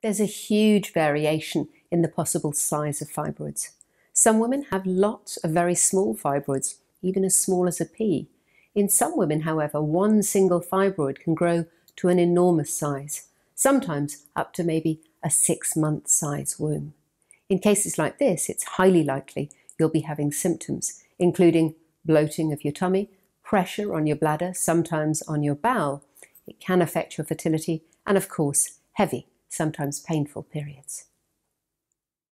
There's a huge variation in the possible size of fibroids. Some women have lots of very small fibroids, even as small as a pea. In some women, however, one single fibroid can grow to an enormous size, sometimes up to maybe a 6-month size womb. In cases like this, it's highly likely you'll be having symptoms, including bloating of your tummy, pressure on your bladder, sometimes on your bowel. It can affect your fertility, and of course, heavy, sometimes painful periods.